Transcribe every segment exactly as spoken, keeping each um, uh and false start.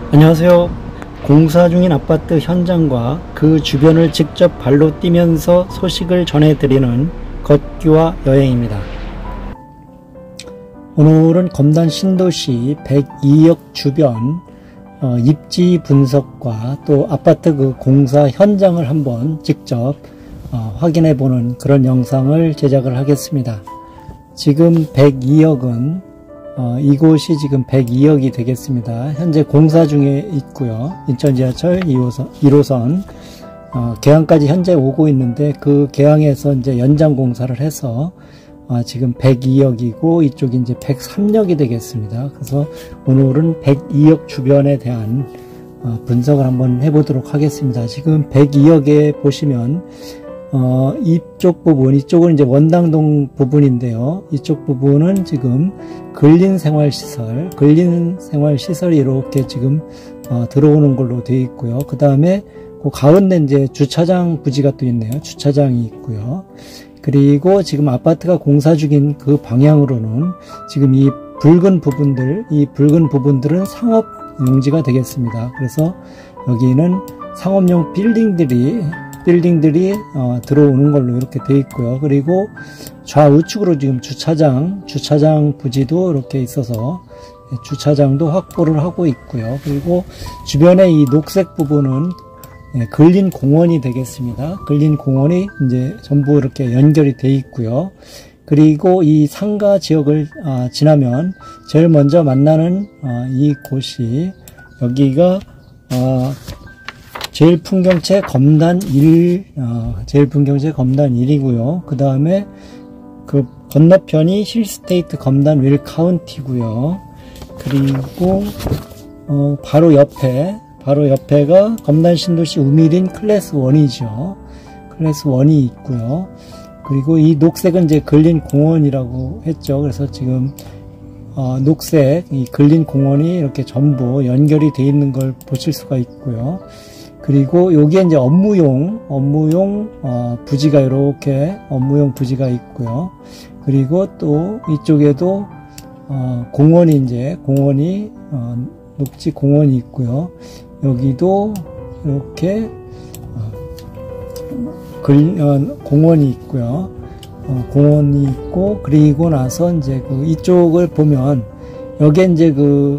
안녕하세요. 공사 중인 아파트 현장과 그 주변을 직접 발로 뛰면서 소식을 전해드리는 걷기와 여행입니다. 오늘은 검단 신도시 백이역 주변 어, 입지 분석과 또 아파트 그 공사 현장을 한번 직접 어, 확인해 보는 그런 영상을 제작을 하겠습니다. 지금 백이역은 어, 이곳이 지금 백이역이 되겠습니다. 현재 공사 중에 있고요. 인천 지하철 일 호선, 일 호선 어, 개항까지 현재 오고 있는데 그 개항에서 이제 연장 공사를 해서 어, 지금 백이역이고 이쪽이 이제 백삼역이 되겠습니다. 그래서 오늘은 백이역 주변에 대한 어, 분석을 한번 해보도록 하겠습니다. 지금 백이역에 보시면 어, 이쪽 부분, 이쪽은 이제 원당동 부분인데요. 이쪽 부분은 지금 근린생활시설, 근린생활시설이 이렇게 지금, 어, 들어오는 걸로 되어 있고요. 그 다음에 그 가운데 이제 주차장 부지가 또 있네요. 주차장이 있고요. 그리고 지금 아파트가 공사 중인 그 방향으로는 지금 이 붉은 부분들, 이 붉은 부분들은 상업 용지가 되겠습니다. 그래서 여기는 상업용 빌딩들이 빌딩들이 어, 들어오는 걸로 이렇게 되어 있고요. 그리고 좌우측으로 지금 주차장, 주차장 부지도 이렇게 있어서 주차장도 확보를 하고 있고요. 그리고 주변에 이 녹색 부분은 근린 공원이 되겠습니다. 근린 공원이 이제 전부 이렇게 연결이 되어 있고요. 그리고 이 상가 지역을 아, 지나면 제일 먼저 만나는 아, 이 곳이 여기가 아, 제일 풍경채 검단 일, 어, 제일 풍경채 검단 일이고요. 그 다음에 그 건너편이 힐스테이트 검단 윌 카운티고요. 그리고 어, 바로 옆에, 바로 옆에가 검단 신도시 우미린 클래스 일이죠. 클래스 일이 있고요. 그리고 이 녹색은 이제 근린 공원이라고 했죠. 그래서 지금 어, 녹색 이 근린 공원이 이렇게 전부 연결이 되어 있는 걸 보실 수가 있고요. 그리고 여기에 이제 업무용, 업무용, 어, 부지가 이렇게 업무용 부지가 있고요. 그리고 또 이쪽에도, 어, 공원이 이제, 공원이, 어, 녹지 공원이 있고요. 여기도 이렇게, 어, 글, 어, 공원이 있고요. 어, 공원이 있고, 그리고 나서 이제 그 이쪽을 보면, 여기에 이제 그,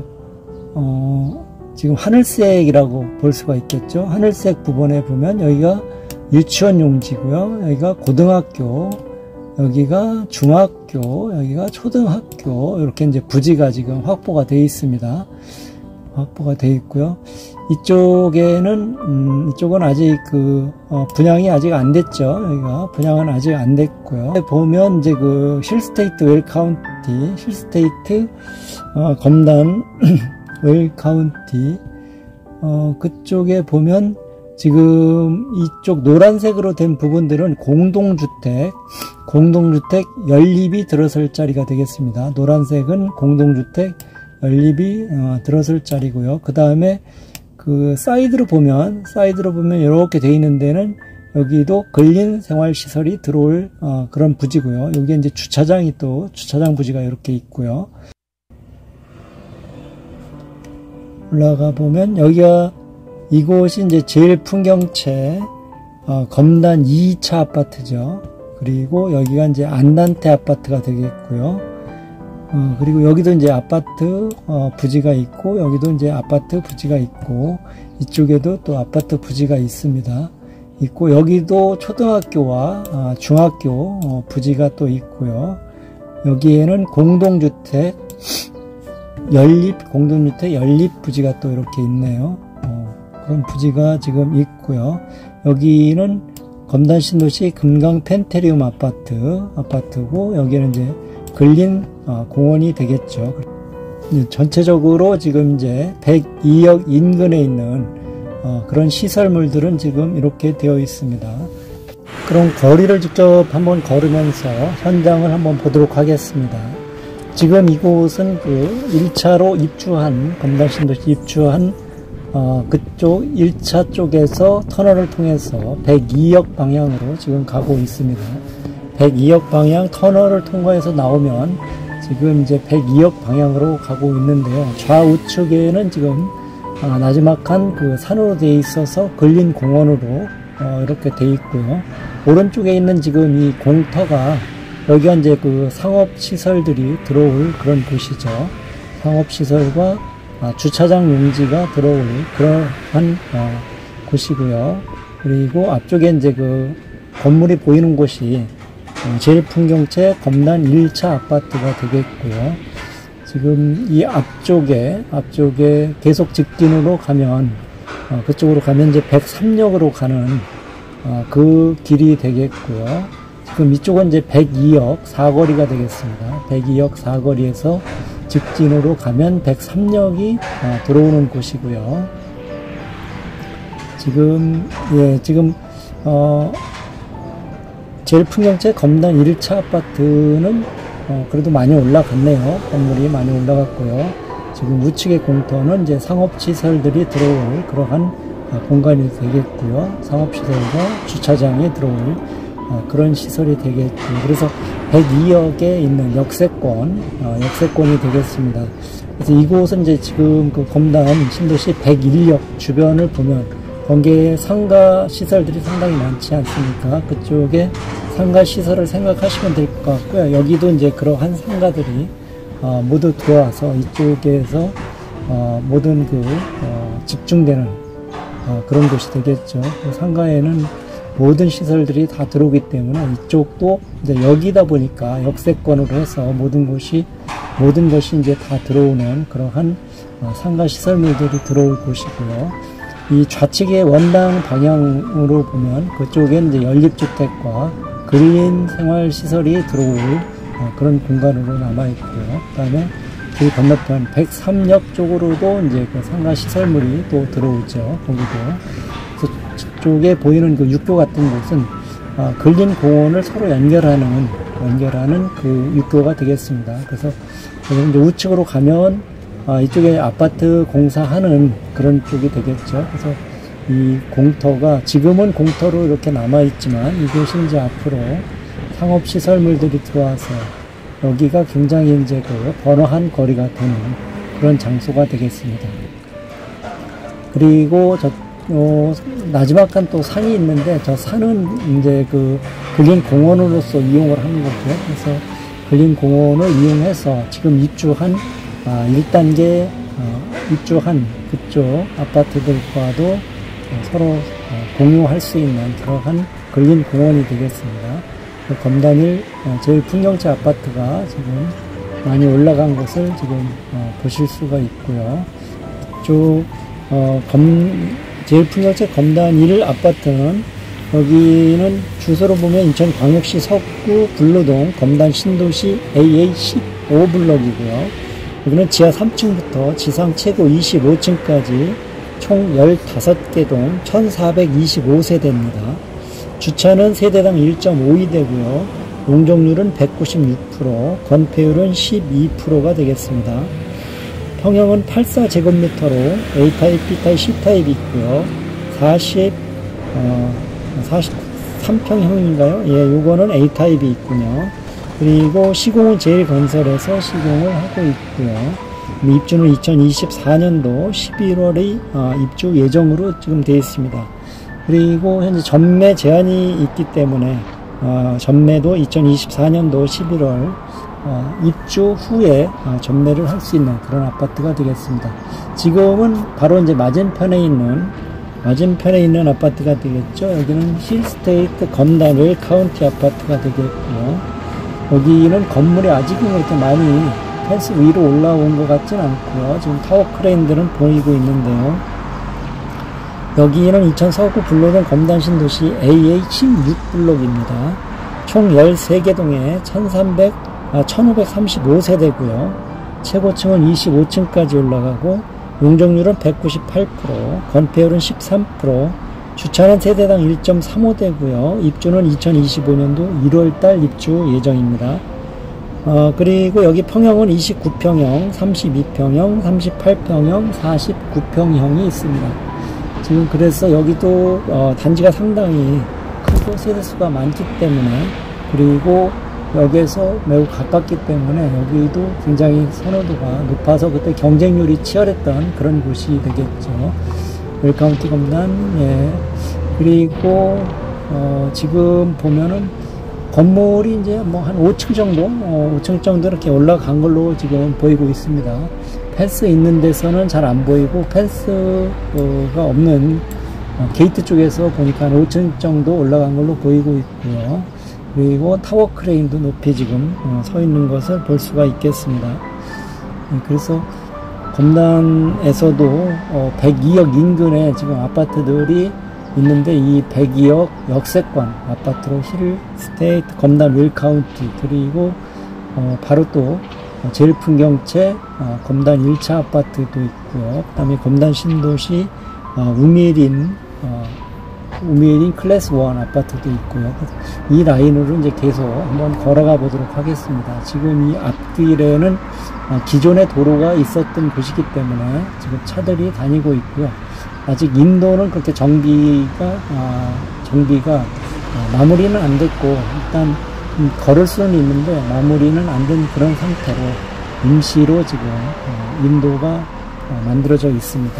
어, 지금 하늘색이라고 볼 수가 있겠죠. 하늘색 부분에 보면 여기가 유치원 용지고요. 여기가 고등학교, 여기가 중학교, 여기가 초등학교 이렇게 이제 부지가 지금 확보가 되어 있습니다. 확보가 되어 있고요. 이쪽에는 음, 이쪽은 아직 그 어, 분양이 아직 안 됐죠. 여기가 분양은 아직 안 됐고요. 보면 이제 그 힐스테이트 웰 카운티, 힐스테이트 어, 검단 웰 카운티 어, 그쪽에 보면 지금 이쪽 노란색으로 된 부분들은 공동주택 공동주택 연립이 들어설 자리가 되겠습니다. 노란색은 공동주택 연립이 어, 들어설 자리고요. 그 다음에 그 사이드로 보면 사이드로 보면 이렇게 되어 있는 데는 여기도 근린생활시설이 들어올 어, 그런 부지고요. 여기에 이제 주차장이 또 주차장 부지가 이렇게 있고요. 올라가 보면 여기가 이곳이 이제 제일 풍경채 어, 검단 이 차 아파트죠. 그리고 여기가 이제 안단테 아파트가 되겠고요. 어, 그리고 여기도 이제 아파트 어, 부지가 있고 여기도 이제 아파트 부지가 있고 이쪽에도 또 아파트 부지가 있습니다. 있고 여기도 초등학교와 어, 중학교 어, 부지가 또 있고요. 여기에는 공동주택 연립, 공동주택 연립 부지가 또 이렇게 있네요. 어, 그런 부지가 지금 있고요. 여기는 검단 신도시 금강 펜테리움 아파트, 아파트고, 여기는 이제 근린 어, 공원이 되겠죠. 전체적으로 지금 이제 백이역 인근에 있는 어, 그런 시설물들은 지금 이렇게 되어 있습니다. 그럼 거리를 직접 한번 걸으면서 현장을 한번 보도록 하겠습니다. 지금 이곳은 그 일 차로 입주한, 검단 신도시 입주한, 어, 그쪽 일 차 쪽에서 터널을 통해서 백이역 방향으로 지금 가고 있습니다. 백이역 방향 터널을 통과해서 나오면 지금 이제 백이역 방향으로 가고 있는데요. 좌우측에는 지금 아, 나지막한 그 산으로 되어 있어서 근린 공원으로 어, 이렇게 되어 있고요. 오른쪽에 있는 지금 이 공터가 여기가 이제 그 상업시설들이 들어올 그런 곳이죠. 상업시설과 아, 주차장 용지가 들어올 그러한 어, 곳이고요. 그리고 앞쪽에 이제 그 건물이 보이는 곳이 어, 제일풍경채 검단 일 차 아파트가 되겠고요. 지금 이 앞쪽에 앞쪽에 계속 직진으로 가면 어, 그쪽으로 가면 이제 백삼 역으로 가는 어, 그 길이 되겠고요. 지금 이쪽은 이제 백이 역 사거리가 되겠습니다. 백이 역 사거리에서 직진으로 가면 백삼 역이 어, 들어오는 곳이고요. 지금 예 지금 어 제일풍경채 검단 일 차 아파트는 어 그래도 많이 올라갔네요. 건물이 많이 올라갔고요. 지금 우측의 공터는 이제 상업시설들이 들어올 그러한 어, 공간이 되겠고요. 상업시설과 주차장에 들어올 어, 그런 시설이 되겠고요. 그래서 백이 역에 있는 역세권, 어, 역세권이 되겠습니다. 그래서 이곳은 이제 지금 그 검단 신도시 백일 역 주변을 보면 거기에 상가 시설들이 상당히 많지 않습니까? 그쪽에 상가 시설을 생각하시면 될 것 같고요. 여기도 이제 그러한 상가들이 어, 모두 들어와서 이쪽에서 어, 모든 그 어, 집중되는 어, 그런 곳이 되겠죠. 그 상가에는 모든 시설들이 다 들어오기 때문에 이쪽도 이제 여기다 보니까 역세권으로 해서 모든 곳이 모든 것이 이제 다 들어오는 그러한 어, 상가 시설물들이 들어올 곳이고요. 이 좌측의 원당 방향으로 보면 그쪽엔 이제 연립주택과 그린 생활시설이 들어올 어, 그런 공간으로 남아있고요. 그 다음에 그 건너편 백삼 역 쪽으로도 이제 그 상가시설물이 또 들어오죠. 거기도. 그래서 저쪽에 보이는 그 육교 같은 곳은 어, 근린 공원을 서로 연결하는, 연결하는 그 육교가 되겠습니다. 그래서 이제 우측으로 가면 아, 이쪽에 아파트 공사하는 그런 쪽이 되겠죠. 그래서 이 공터가 지금은 공터로 이렇게 남아있지만 이곳이 이제 앞으로 상업시설물들이 들어와서 여기가 굉장히 이제 그 번화한 거리가 되는 그런 장소가 되겠습니다. 그리고 저, 어, 나지막한 또 산이 있는데 저 산은 이제 그 근린 공원으로서 이용을 하는 거고요. 그래서 근린 공원을 이용해서 지금 입주한 아, 일 단계 어, 입주한 그쪽 아파트들과도 어, 서로 어, 공유할 수 있는 그러한 근린 공원이 되겠습니다. 그 검단일 어, 제일풍경채 아파트가 지금 많이 올라간 것을 지금 어, 보실 수가 있고요. 이쪽 어, 검, 제일풍경채 검단일 아파트는 여기는 주소로 보면 인천광역시 서구 블루동 검단 신도시 에이에이 십오 블록이고요. 여기는 지하 삼 층부터 지상 최고 이십오 층까지 총 십오 개 동 천사백이십오 세대입니다. 주차는 세대당 일 점 오이 대고요. 용적률은 백구십육 퍼센트, 건폐율은 십이 퍼센트가 되겠습니다. 평형은 팔십사 제곱미터로 A타입, B타입, C타입이 있고요. 사십, 어, 사십삼 평형인가요? 예, 요거는 A타입이 있군요. 그리고 시공은 제일건설에서 시공을 하고 있고요. 입주는 이천이십사 년도 십일월의 입주 예정으로 지금 되어 있습니다. 그리고 현재 전매 제한이 있기 때문에 전매도 이천이십사 년도 십일월 입주 후에 전매를 할 수 있는 그런 아파트가 되겠습니다. 지금은 바로 이제 맞은편에 있는 맞은편에 있는 아파트가 되겠죠. 여기는 힐스테이트 검단 웰 카운티 아파트가 되겠고요. 여기는 건물이 아직은 그렇게 많이 펜스 위로 올라온 것 같진 않고요. 지금 타워 크레인들은 보이고 있는데요. 여기는 인천 서구 블록동 검단 신도시 에이에이 십육 블록입니다. 총 십삼 개 동에 천삼백, 아, 천오백삼십오 세대고요. 최고층은 이십오 층까지 올라가고 용적률은 백구십팔 퍼센트, 건폐율은 십삼 퍼센트, 주차는 세대당 일 점 삼오 대고요. 입주는 이천이십오 년도 일월 달 입주 예정입니다. 어, 그리고 여기 평형은 이십구 평형, 삼십이 평형, 삼십팔 평형, 사십구 평형이 있습니다. 지금 그래서 여기도 어, 단지가 상당히 크고 세대수가 많기 때문에 그리고 역에서 매우 가깝기 때문에 여기도 굉장히 선호도가 높아서 그때 경쟁률이 치열했던 그런 곳이 되겠죠. 웰카운티 검단. 예. 그리고 어 지금 보면은 건물이 이제 뭐 한 오 층 정도, 어 오 층 정도 이렇게 올라간 걸로 지금 보이고 있습니다. 펜스 있는 데서는 잘 안 보이고, 펜스가 없는 어 게이트 쪽에서 보니까 한 오 층 정도 올라간 걸로 보이고 있고요. 그리고 타워 크레인도 높이 지금 어 서 있는 것을 볼 수가 있겠습니다. 그래서 검단에서도 어 백이억 인근에 지금 아파트들이 있는데, 이 백이억 역세권 아파트로 힐 스테이트, 검단 웰카운티, 그리고 어 바로 또 제일 풍경채 어 검단 일 차 아파트도 있고요. 그 다음에 검단 신도시 어 우미린 어 우미린 클래스 일 아파트도 있고요. 이 라인으로 이제 계속 한번 걸어가 보도록 하겠습니다. 지금 이 앞길에는 어 기존의 도로가 있었던 곳이기 때문에 지금 차들이 다니고 있고요. 아직 인도는 그렇게 정비가 어, 정비가 어, 마무리는 안 됐고, 일단 음, 걸을 수는 있는데 마무리는 안 된 그런 상태로 임시로 지금 어, 인도가 어, 만들어져 있습니다.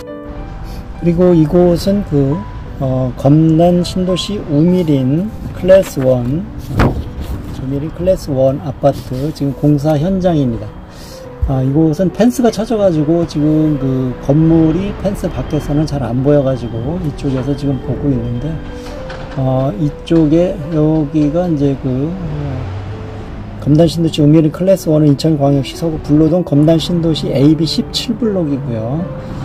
그리고 이곳은 그 어, 검단 신도시 우미린 클래스 일 어, 우미린 클래스 일 아파트 지금 공사 현장입니다. 아, 이곳은 펜스가 쳐져가지고 지금 그 건물이 펜스 밖에서는 잘 안 보여가지고 이쪽에서 지금 보고 있는데, 어, 이쪽에 여기가 이제 그 어, 검단 신도시 우미린 클래스 일은 인천광역시 서구 불로동 검단 신도시 에이비 십칠 블록이고요.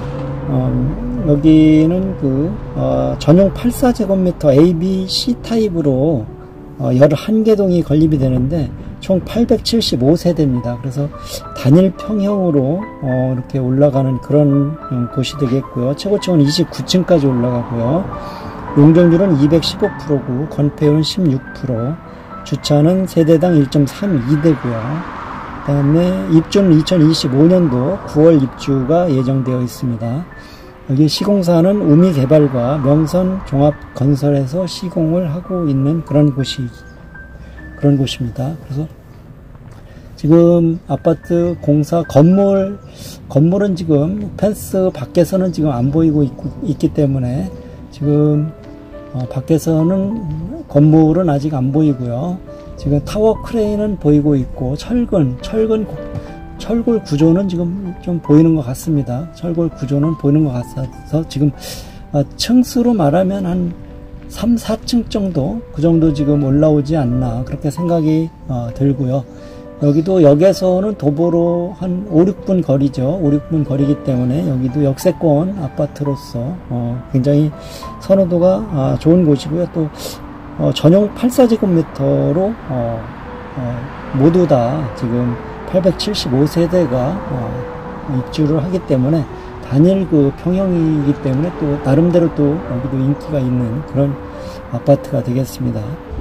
어, 여기는 그 어, 전용 팔십사 제곱미터 에이비 C 타입으로 어, 열한 개 동이 건립이 되는데 총 팔백칠십오 세대입니다. 그래서 단일 평형으로 어, 이렇게 올라가는 그런 음, 곳이 되겠고요. 최고층은 이십구 층까지 올라가고요. 용적률은 이백십오 퍼센트고 건폐율은 십육 퍼센트, 주차는 세대당 일 점 삼이 대고요. 그 다음에 입주는 이천이십오 년도 구월 입주가 예정되어 있습니다. 여기 시공사는 우미개발과 명선종합건설에서 시공을 하고 있는 그런 곳이 그런 곳입니다. 그래서 지금 아파트 공사 건물 건물은 지금 펜스 밖에서는 지금 안 보이고 있고, 있기 때문에 지금 어, 밖에서는 건물은 아직 안 보이고요. 지금 타워 크레인은 보이고 있고, 철근 철근 철골 구조는 지금 좀 보이는 것 같습니다. 철골 구조는 보이는 것 같아서 지금 어, 층수로 말하면 한 삼, 사 층 정도, 그 정도 지금 올라오지 않나 그렇게 생각이 어, 들고요. 여기도 역에서는 도보로 한 오, 육 분 거리죠. 오, 육 분 거리기 때문에 여기도 역세권 아파트로서 어, 굉장히 선호도가 아, 좋은 곳이고요. 또 어, 전용 팔십사 제곱미터로 어, 어, 모두 다 지금 팔백칠십오 세대가 어, 입주를 하기 때문에 단일 그 평형이기 때문에 또 나름대로 또 여기도 인기가 있는 그런 아파트가 되겠습니다.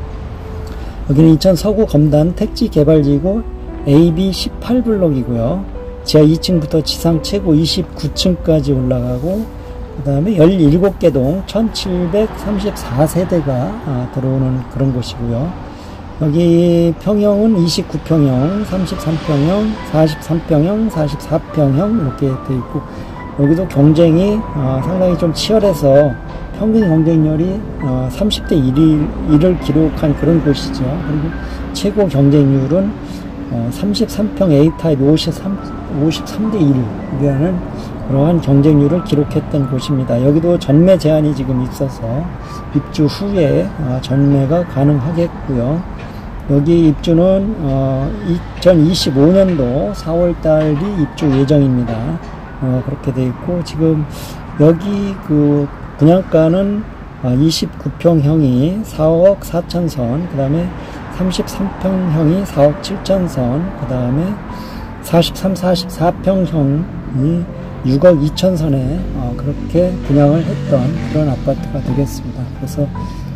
여기는 인천 서구 검단 택지 개발지구 에이비 십팔 블록이고요. 지하 이 층부터 지상 최고 이십구 층까지 올라가고, 그 다음에 열일곱 개 동 천칠백삼십사 세대가 아, 들어오는 그런 곳이고요. 여기 평형은 이십구 평형, 삼십삼 평형, 사십삼 평형, 사십사 평형 이렇게 되어 있고, 여기도 경쟁이 어, 상당히 좀 치열해서 평균 경쟁률이 어, 삼십 대 일을 기록한 그런 곳이죠. 그리고 최고 경쟁률은 어, 삼십삼 평 A타입 오십삼 대 일이라는 그러한 경쟁률을 기록했던 곳입니다. 여기도 전매 제한이 지금 있어서 입주 후에 어, 전매가 가능하겠고요. 여기 입주는 어, 이천이십오 년도 사월 달이 입주 예정입니다. 어, 그렇게 돼 있고, 지금 여기 그 분양가는 이십구 평형이 사억 사천 선, 그 다음에 삼십삼 평형이 사억 칠천 선, 그 다음에 사십삼, 사십사 평형이 육억 이천 선에 어, 그렇게 분양을 했던 그런 아파트가 되겠습니다. 그래서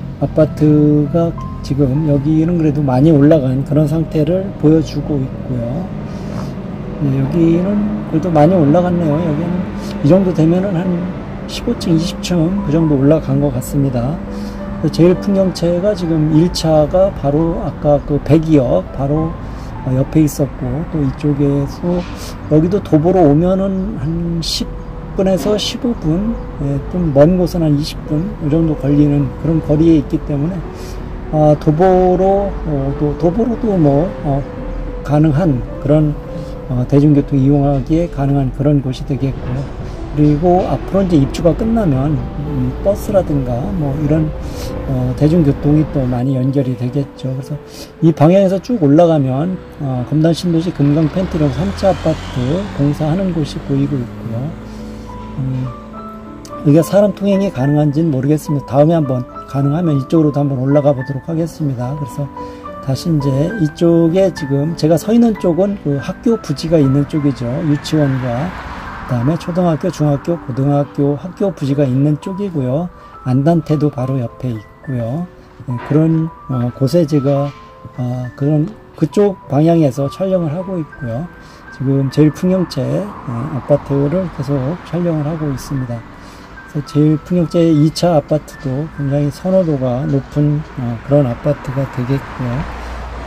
아파트가 지금 여기는 그래도 많이 올라간 그런 상태를 보여주고 있고요. 네, 여기는 그래도 많이 올라갔네요. 여기는 이 정도 되면은 한 십오 층, 이십 층 그 정도 올라간 것 같습니다. 제일 풍경채가 지금 일 차가 바로 아까 그 백이역 바로 옆에 있었고, 또 이쪽에서 여기도 도보로 오면은 한 십 분에서 십오 분, 예, 좀 먼 곳은 한 이십 분 이 정도 걸리는 그런 거리에 있기 때문에 아, 도보로 어, 또 도보로도 뭐 어, 가능한 그런 어, 대중교통 이용하기에 가능한 그런 곳이 되겠고요. 그리고 앞으로 이제 입주가 끝나면 음, 버스라든가 뭐 이런 어, 대중교통이 또 많이 연결이 되겠죠. 그래서 이 방향에서 쭉 올라가면 어, 검단 신도시 금강 펜트령 삼 차 아파트 공사하는 곳이 보이고 있고요. 음, 여기가 사람 통행이 가능한지는 모르겠습니다. 다음에 한번 가능하면 이쪽으로도 한번 올라가 보도록 하겠습니다. 그래서 다시 이제 이쪽에 지금 제가 서 있는 쪽은 그 학교 부지가 있는 쪽이죠. 유치원과 그 다음에 초등학교, 중학교, 고등학교 학교 부지가 있는 쪽이고요. 안단태도 바로 옆에 있고요. 네, 그런 어, 곳에 제가 어, 그런 그쪽 방향에서 촬영을 하고 있고요. 지금 제일 풍경채 어, 아파트를 계속 촬영을 하고 있습니다. 그래서 제일 풍경채 이 차 아파트도 굉장히 선호도가 높은 어, 그런 아파트가 되겠고요.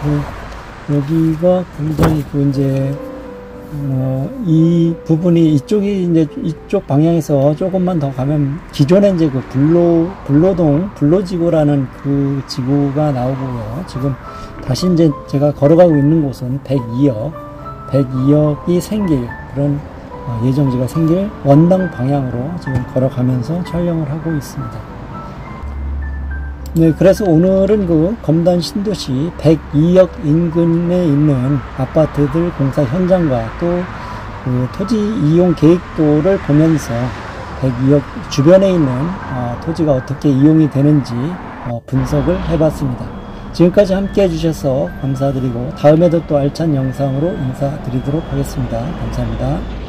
여기가 굉장히 그 이제 어, 이 부분이 이쪽이 이제 이쪽 방향에서 조금만 더 가면 기존에 이제 그 불로 불로동 불로지구라는 그 지구가 나오고요. 지금 다시 이제 제가 걸어가고 있는 곳은 백이역 백이역이 생길 그런 어, 예정지가 생길 원당 방향으로 지금 걸어가면서 촬영을 하고 있습니다. 네, 그래서 오늘은 그 검단 신도시 백이역 인근에 있는 아파트들 공사 현장과 또 그 토지 이용 계획도를 보면서 백이역 주변에 있는 어, 토지가 어떻게 이용이 되는지 어, 분석을 해봤습니다. 지금까지 함께 해주셔서 감사드리고 다음에도 또 알찬 영상으로 인사드리도록 하겠습니다. 감사합니다.